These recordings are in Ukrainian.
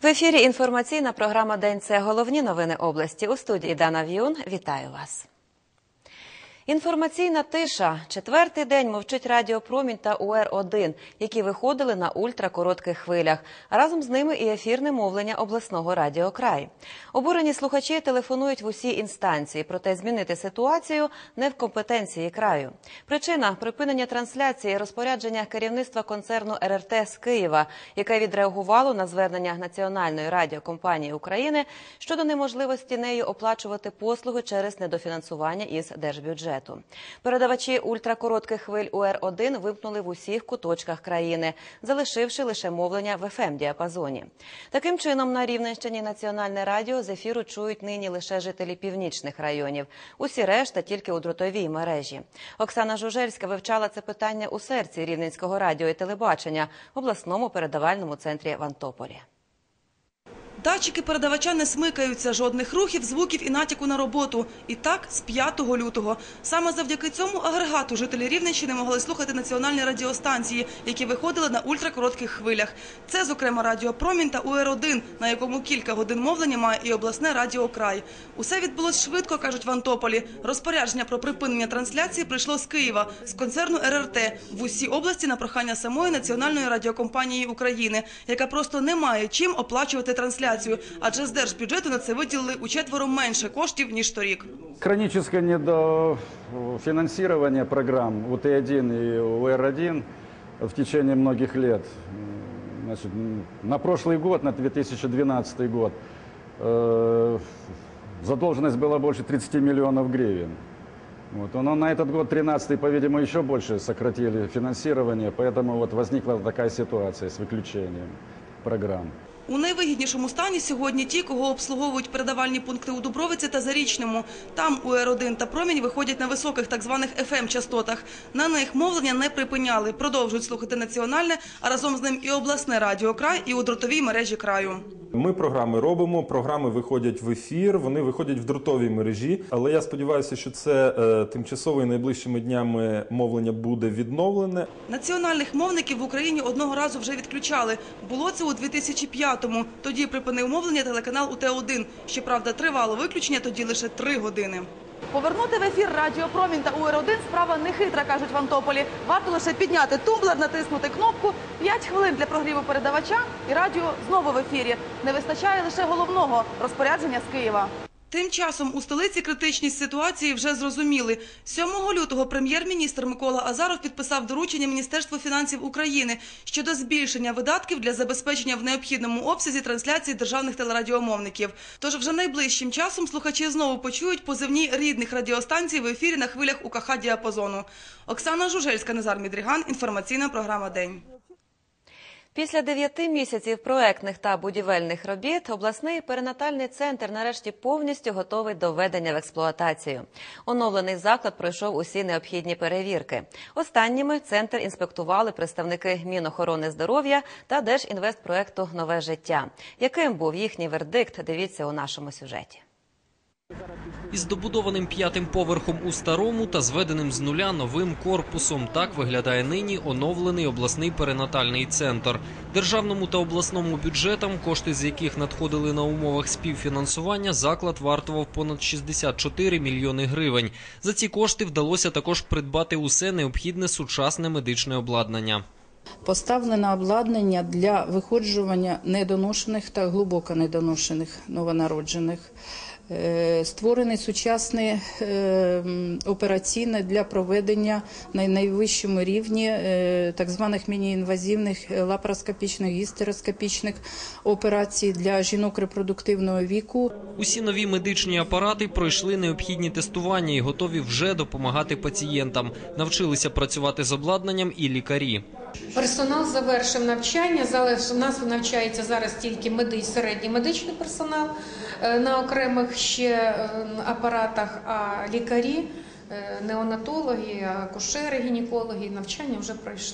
ефірі інформаційна програма «День» – це головні новини області. У студії Дана В'юн. Вітаю вас. Інформаційна тиша. Четвертий день мовчить Радіо Промінь та УР-1, які виходили на ультракоротких хвилях. А разом з ними і ефірне мовлення обласного радіо «Край». Обурені слухачі телефонують в усі інстанції, проте змінити ситуацію не в компетенції краю. Причина – припинення трансляції розпорядження керівництва концерну РРТ з Києва, яке відреагувало на звернення Національної радіокомпанії України щодо неможливості нею оплачувати послуги через недофінансування із держбюджету. Передавачі ультракоротких хвиль УР-1 вимкнули в усіх куточках країни, залишивши лише мовлення в ФМ-діапазоні. Таким чином, на Рівненщині Національне радіо з ефіру чують нині лише жителі північних районів. Усі решта тільки у дротовій мережі. Оксана Жужельська вивчала це питання у серці Рівненського радіо і телебачення в обласному передавальному центрі в Антополі. Датчики передавача не смикаються, жодних рухів, звуків і натяку на роботу. І так з 5 лютого. Саме завдяки цьому агрегату жителі Рівненщини могли слухати національні радіостанції, які виходили на ультракоротких хвилях. Це, зокрема, Радіо Промінь та УР-1, на якому кілька годин мовлення має і обласне радіо «Край». Усе відбулось швидко, кажуть в Антополі. Розпорядження про припинення трансляції прийшло з Києва, з концерну РРТ, в усій області на прохання самої Національної радіокомпанії України, яка просто не має чим оплачувати трансляцію. Адже з держбюджету на це виділили учетверо менше коштів, ніж торік. Хроническое недофинансирование программ УТ-1 и УР-1 в течение многих лет. Значит, на прошлый год, на 2012 год, задолженность была больше 30 миллионов гривен. Но на этот год, 13-й, по-видимому, еще больше сократили финансирование, поэтому возникла такая ситуация с выключением программ. У найвигіднішому стані сьогодні ті, кого обслуговують передавальні пункти у Дубровиці та Зарічному. Там УР-1 та Промінь виходять на високих так званих ФМ-частотах. На них мовлення не припиняли, продовжують слухати національне, а разом з ним і обласне радіо «Край», і у дротовій мережі краю. Ми програми робимо, програми виходять в ефір, вони виходять в дротовій мережі. Але я сподіваюся, що це тимчасово і найближчими днями мовлення буде відновлене. Національних мовників в Україні одного разу вже відключали. Було це у 2005-му. Тоді припинив мовлення телеканал УТ-1. Щоправда, тривало виключення тоді лише 3 години. Повернути в ефір Радіо Промінь та УР-1 справа не хитра, кажуть в Антополі. Варто лише підняти тумблер, натиснути кнопку, 5 хвилин для прогріву передавача і радіо знову в ефірі. Не вистачає лише головного – розпорядження з Києва. Тим часом у столиці критичність ситуації вже зрозуміли. 7 лютого прем'єр-міністр Микола Азаров підписав доручення Міністерству фінансів України щодо збільшення видатків для забезпечення в необхідному обсязі трансляції державних телерадіомовників. Тож вже найближчим часом слухачі знову почують позивні рідних радіостанцій в ефірі на хвилях УКХ-діапазону. Оксана Жужельська, Назар Мідріган, інформаційна програма «День». Після 9 місяців проектних та будівельних робіт обласний перинатальний центр нарешті повністю готовий до введення в експлуатацію. Оновлений заклад пройшов усі необхідні перевірки. Останніми центр інспектували представники Мінохорони здоров'я та Держінвестпроекту «Нове життя». Яким був їхній вердикт, дивіться у нашому сюжеті. Із добудованим 5-м поверхом у старому та зведеним з нуля новим корпусом. Так виглядає нині оновлений обласний перинатальний центр. Державному та обласному бюджетам, кошти з яких надходили на умовах співфінансування, заклад вартував понад 64 мільйони гривень. За ці кошти вдалося також придбати усе необхідне сучасне медичне обладнання. Поставлено обладнання для виходжування недоношених та глибоко недоношених новонароджених. Створений сучасний операційний для проведення на найвищому рівні так званих міні-інвазивних лапароскопічних, гістероскопічних операцій для жінок репродуктивного віку. Усі нові медичні апарати пройшли необхідні тестування і готові вже допомагати пацієнтам. Навчилися працювати з обладнанням і лікарі. Персонал завершив навчання, у нас навчається зараз тільки середній медичний персонал на окремих ще апаратах, а лікарі, неонатологи, акушери, гінекологи навчання вже пройшли.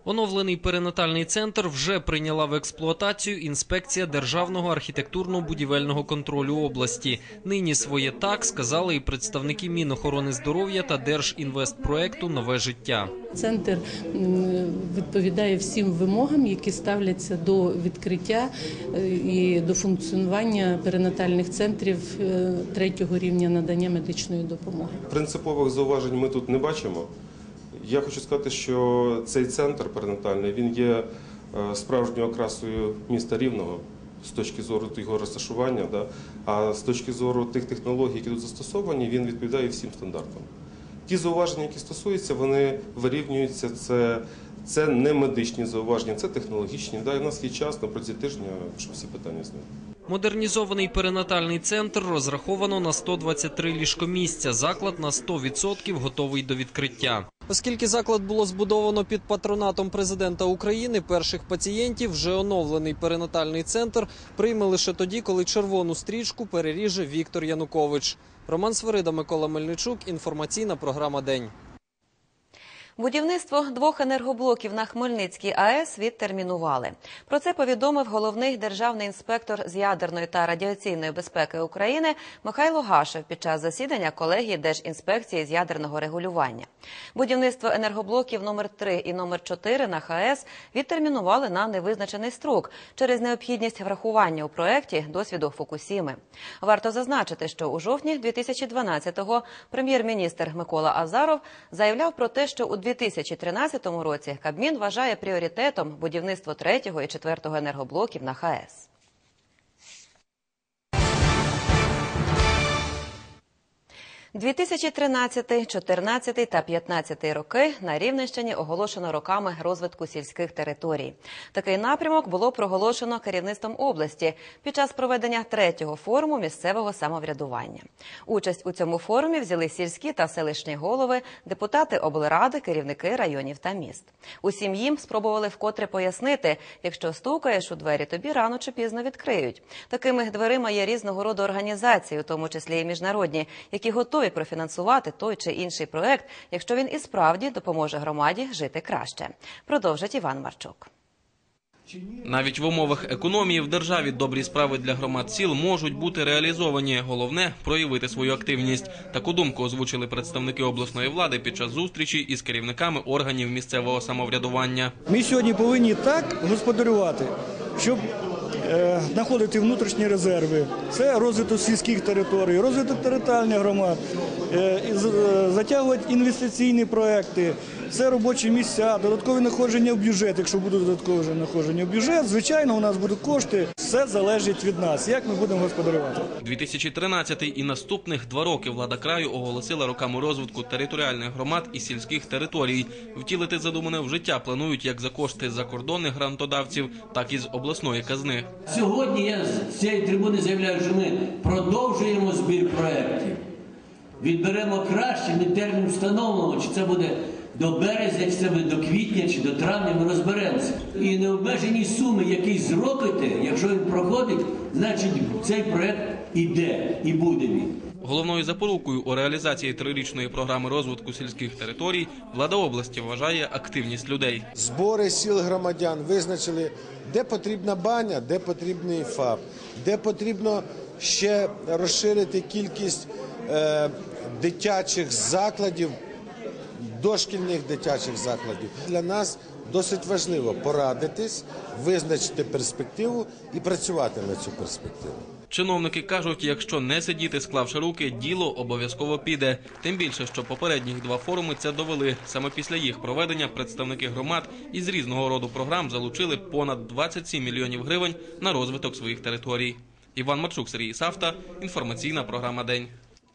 Оновлений перинатальний центр вже прийняла в експлуатацію інспекція Державного архітектурно-будівельного контролю області. Нині своє «так» сказали і представники Мінохорони здоров'я та Держінвестпроекту «Нове життя». Центр відповідає всім вимогам, які ставляться до відкриття і до функціонування перинатальних центрів третього рівня надання медичної допомоги. Принципових зауважень ми тут не бачимо. Я хочу сказати, що цей центр перинатальний, він є справжньою окрасою міста Рівного з точки зору його розташування, а з точки зору тих технологій, які тут застосовані, він відповідає всім стандартам. Ті зауваження, які стосуються, вони вирівнюються, це не медичні зауваження, це технологічні. У нас є час на протязі тижня, щоб всі питання зняти. Модернізований перинатальний центр розраховано на 123 ліжкомісця. Заклад на 100% готовий до відкриття. Оскільки заклад було збудовано під патронатом президента України, перших пацієнтів вже оновлений перинатальний центр прийме лише тоді, коли червону стрічку переріже Віктор Янукович. Роман Свирида, Микола Мельничук. Інформаційна програма «День». Будівництво 2 енергоблоків на Хмельницькій АЕС відтермінували. Про це повідомив головний державний інспектор з ядерної та радіаційної безпеки України Михайло Гашев під час засідання колегії Держінспекції з ядерного регулювання. Будівництво енергоблоків номер 3 і номер 4 на ХАЕС відтермінували на невизначений строк через необхідність врахування у проєкті досвіду Фукусіми. Варто зазначити, що у жовтні 2012-го прем'єр-міністр Микола Азаров заявляв про те, що у 2013 році Кабмін вважає пріоритетом будівництво 3-го і 4-го енергоблоків на ХАЕС. – 2013, 14 та 15 роки на Рівненщині оголошено роками розвитку сільських територій. Такий напрямок було проголошено керівництвом області під час проведення 3-го форуму місцевого самоврядування. Участь у цьому форумі взяли сільські та селищні голови, депутати облради, керівники районів та міст. Усім їм спробували вкотре пояснити, якщо стукаєш у двері, тобі рано чи пізно відкриють. Такими дверима є різного роду організації, у тому числі і міжнародні, які готові профінансувати той чи інший проект, якщо він і справді допоможе громаді жити краще. Продовжить Іван Марчук. Навіть в умовах економії в державі добрі справи для громад сіл можуть бути реалізовані. Головне – проявити свою активність. Таку думку озвучили представники обласної влади під час зустрічі із керівниками органів місцевого самоврядування. Ми сьогодні повинні так господарювати, щоб знаходити внутрішні резерви. Це розвиток сільських територій, розвиток територіальних громад, затягувати інвестиційні проекти, це робочі місця, додаткові надходження в бюджет. Якщо будуть додаткові надходження в бюджет, звичайно, у нас будуть кошти. Все залежить від нас, як ми будемо господарювати. 2013 і наступних 2 роки влада краю оголосила роками розвитку територіальних громад і сільських територій. Втілити задумане в життя планують як за кошти закордонних грантодавців, так і з обласної казни. Сьогодні я з цієї трибуни заявляю, що ми продовжуємо збір проєктів. Відберемо краще, ми термін встановлено, чи це буде до березня, чи це буде до квітня, чи до травня, ми розберемося. І необмежені суми, які зробите, якщо він проходить, значить цей проєкт іде і буде він. Головною запорукою у реалізації 3-річної програми розвитку сільських територій влада області вважає активність людей. Збори сіл громадян визначили, де потрібна баня, де потрібний ФАП, де потрібно ще розширити кількість дитячих закладів, дошкільних дитячих закладів. Для нас досить важливо порадитись, визначити перспективу і працювати на цю перспективу. Чиновники кажуть, якщо не сидіти, склавши руки, діло обов'язково піде. Тим більше, що попередніх 2 форуми це довели. Саме після їх проведення представники громад із різного роду програм залучили понад 27 мільйонів гривень на розвиток своїх територій. Іван Марчук, Сергій Савта. Інформаційна програма «День».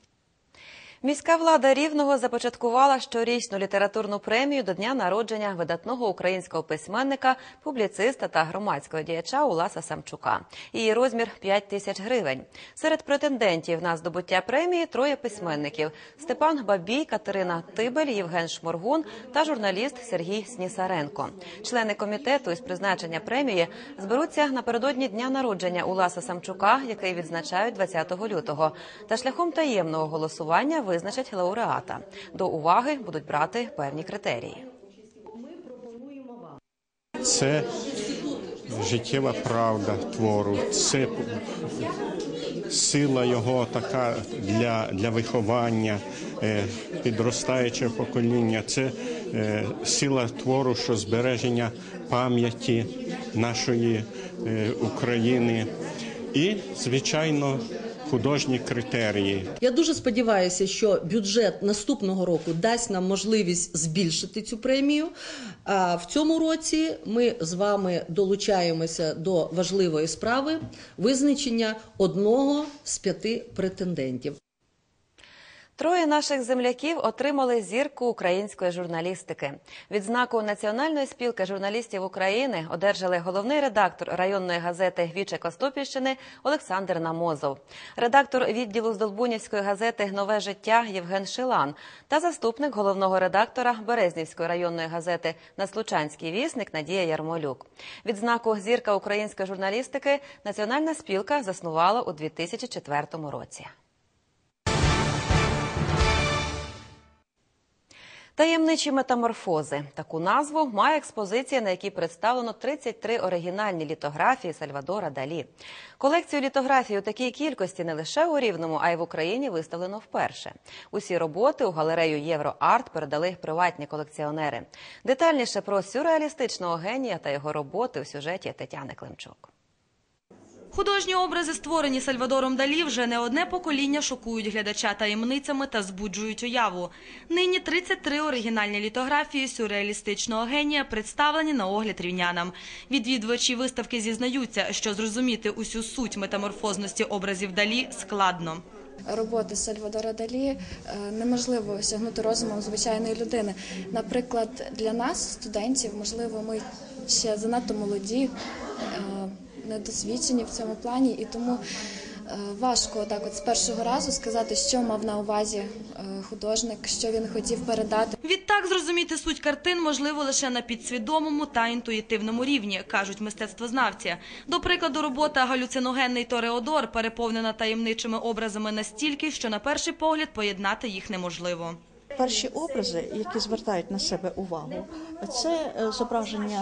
Міська влада Рівного започаткувала щорічну літературну премію до дня народження видатного українського письменника, публіциста та громадського діяча Уласа Самчука. Її розмір – 5 тисяч гривень. Серед претендентів на здобуття премії 3 письменників – Степан Бабій, Катерина Тибель, Євген Шморгун та журналіст Сергій Снісаренко. Члени комітету із призначення премії зберуться напередодні дня народження Уласа Самчука, який відзначають 20 лютого, та шляхом таємного голосування визначать лауреата. До уваги будуть брати певні критерії. це життєва правда твору, це сила його така для виховання підростаючого покоління, це сила твору, що збереження пам'яті нашої України і, звичайно, художні критерії. Я дуже сподіваюся, що бюджет наступного року дасть нам можливість збільшити цю премію. А в цьому році ми з вами долучаємося до важливої справи визначення одного з 5 претендентів. 3 наших земляків отримали зірку української журналістики. Відзнаку Національної спілки журналістів України одержали головний редактор районної газети «Віче Костопільщини» Олександр Намозов, редактор відділу Здолбунівської газети «Нове життя» Євген Шилан та заступник головного редактора Березнівської районної газети «Наслучанський вісник» Надія Ярмолюк. Відзнаку «Зірка української журналістики» Національна спілка заснувала у 2004 році. Таємничі метаморфози. Таку назву має експозиція, на якій представлено 33 оригінальні літографії Сальвадора Далі. Колекцію літографій у такій кількості не лише у Рівному, а й в Україні виставлено вперше. Усі роботи у галерею «Євроарт» передали приватні колекціонери. Детальніше про сюрреалістичного генія та його роботи у сюжеті Тетяни Климчук. Художні образи, створені Сальвадором Далі, вже не одне покоління шокують глядача таємницями та збуджують уяву. Нині 33 оригінальні літографії сюрреалістичного генія представлені на огляд рівнянам. Відвідувачі виставки зізнаються, що зрозуміти усю суть метаморфозності образів Далі складно. Роботи Сальвадора Далі неможливо осягнути розумом звичайної людини. Наприклад, для нас, студентів, можливо, ми ще занадто молоді, недосвідчені в цьому плані, і тому важко так от з першого разу сказати, що мав на увазі художник, що він хотів передати. Відтак зрозуміти суть картин можливо лише на підсвідомому та інтуїтивному рівні, кажуть мистецтвознавці. До прикладу, робота «Галюциногенний Тореодор» переповнена таємничими образами настільки, що на перший погляд поєднати їх неможливо. Перші образи, які звертають на себе увагу, це зображення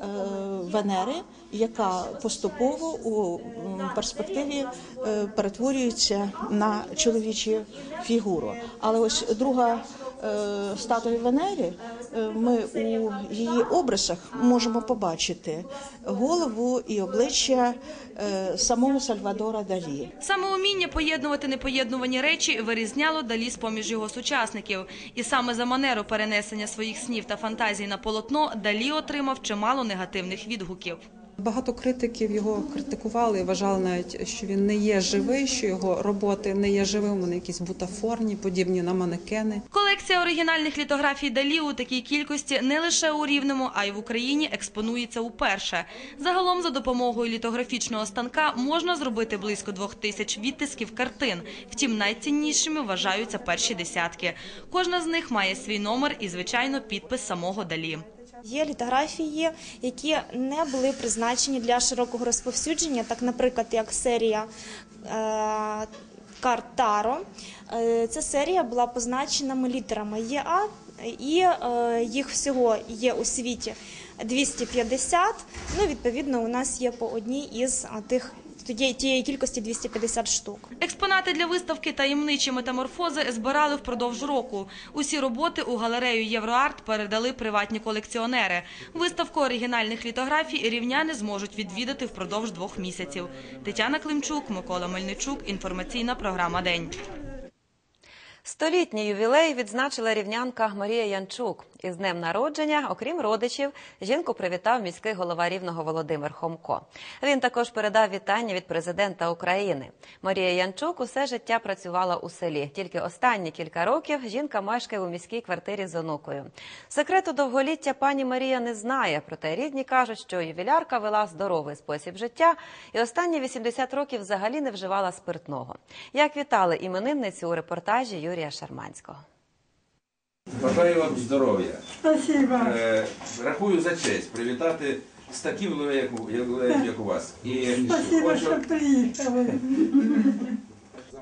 Венери, яка поступово у перспективі перетворюється на чоловічу фігуру. Але ось друга статуя Венери, ми у її образах можемо побачити голову і обличчя самого Сальвадора Далі. Саме уміння поєднувати непоєднувані речі вирізняло Далі з-поміж його сучасників. І саме за манеру перенесення своїх снів та фантазій на полотно Далі отримав чимало негативних відгуків. Багато критиків його критикували і вважали навіть, що він не є живий, що його роботи не є живими, вони якісь бутафорні, подібні на манекени. Колекція оригінальних літографій Далі у такій кількості не лише у Рівному, а й в Україні експонується уперше. Загалом за допомогою літографічного станка можна зробити близько 2000 відтисків картин. Втім, найціннішими вважаються перші десятки. Кожна з них має свій номер і, звичайно, підпис самого Далі. Є літографії, які не були призначені для широкого розповсюдження, так, наприклад, як серія карт Таро. Ця серія була позначена літерами ЄА, і їх всього є у світі 250. Ну, відповідно, у нас є по одній із тієї кількості 250 штук. Експонати для виставки «Таємничі метаморфози» збирали впродовж року. Усі роботи у галерею «Євроарт» передали приватні колекціонери. Виставку оригінальних літографій рівняни зможуть відвідати впродовж 2 місяців. Тетяна Климчук, Микола Мельничук. Інформаційна програма «День». Столітній ювілей відзначила рівнянка Марія Янчук. Із днем народження, окрім родичів, жінку привітав міський голова Рівного Володимир Хомко. Він також передав вітання від президента України. Марія Янчук усе життя працювала у селі. Тільки останні кілька років жінка мешкає у міській квартирі з онукою. Секрету довголіття пані Марія не знає, проте рідні кажуть, що ювілярка вела здоровий спосіб життя і останні 80 років взагалі не вживала спиртного. Як вітали іменинницю у репортажі Юрія Шарманського. Бажаю вам здоров'я. Спасибо. Рахую за честь привітати з таким ювілеєм, як у вас. І Спасибо, що приїхали.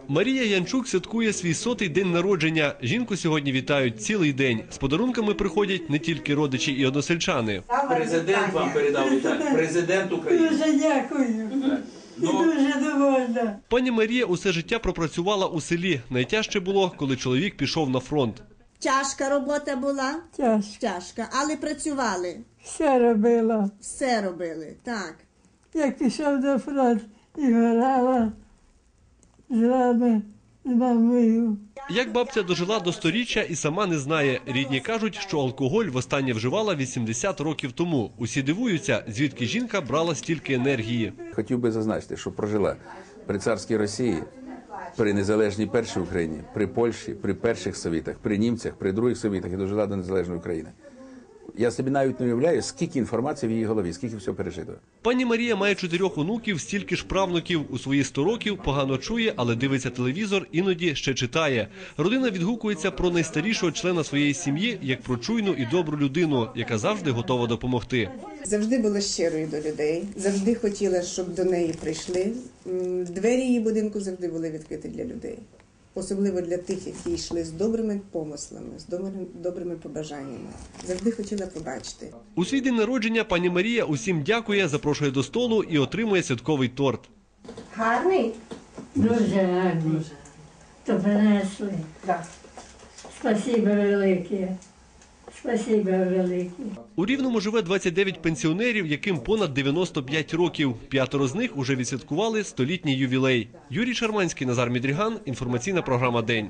Марія Янчук святкує свій 100-й день народження. Жінку сьогодні вітають цілий день. З подарунками приходять не тільки родичі і односельчани. Президент вам передав вітання. Президент України. Дуже дякую. Дуже довольна. Пані Марія усе життя пропрацювала у селі. Найтяжче було, коли чоловік пішов на фронт. Тяжка робота була? Тяжка. Але працювали? Все робила. Все робили, так. Як пішов на фронт і грала з вами, з мамою. Як бабця дожила до 100-річчя і сама не знає. Рідні кажуть, що алкоголь востаннє вживала 80 років тому. Усі дивуються, звідки жінка брала стільки енергії. Хотів би зазначити, що прожила при царській Росії, при незалежній першій Україні, при Польщі, при перших совітах, при німцях, при других совітах і дожила до незалежної України. Я собі навіть не уявляю, скільки інформації в її голові, скільки всього пережито. Пані Марія має 4 онуків, стільки ж правнуків. У свої 100 років погано чує, але дивиться телевізор, іноді ще читає. Родина відгукується про найстарішого члена своєї сім'ї, як про чуйну і добру людину, яка завжди готова допомогти. Завжди була щирою до людей, завжди хотіла, щоб до неї прийшли. Двері її будинку завжди були відкриті для людей. Особливо для тих, які йшли з добрими помислами, з добрими побажаннями. Завжди хотіла побачити. У свій день народження пані Марія усім дякує, запрошує до столу і отримує святковий торт. Гарний? Дуже гарний. То принесли. Так. Спасибо велике. Спасибо велике. У Рівному живе 29 пенсіонерів, яким понад 95 років. 5 з них уже відсвяткували 100-літній ювілей. Юрій Шарманський, Назар Мідріган. Інформаційна програма «День».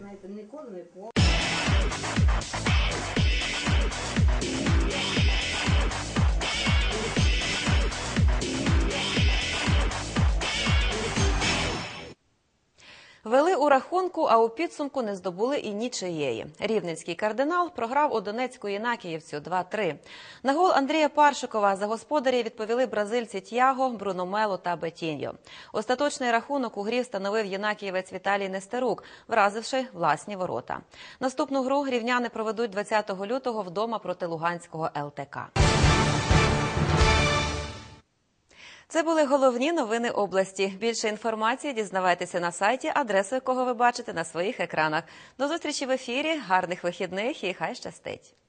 Вели у рахунку, а у підсумку не здобули і нічиєї. Рівненський «Кардинал» програв у Донецьку «Єнакіївцю» 2-3. На гол Андрія Паршикова за господарі відповіли бразильці Т'яго, Бруно Мело та Бетіньо. Остаточний рахунок у грі встановив єнакіївець Віталій Нестерук, вразивши власні ворота. Наступну гру рівняни проведуть 20 лютого вдома проти Луганського ЛТК. Це були головні новини області. Більше інформації дізнавайтеся на сайті, адресу якого ви бачите на своїх екранах. До зустрічі в ефірі, гарних вихідних і хай щастить!